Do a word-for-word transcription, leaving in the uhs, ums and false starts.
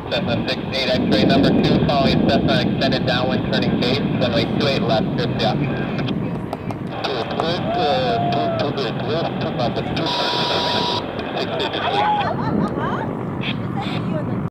Cessna six eight X-ray number two, following Cessna extended downwind turning base, runway two eight left, here's the option. To the left, uh, to, to the left, about the two, six eight.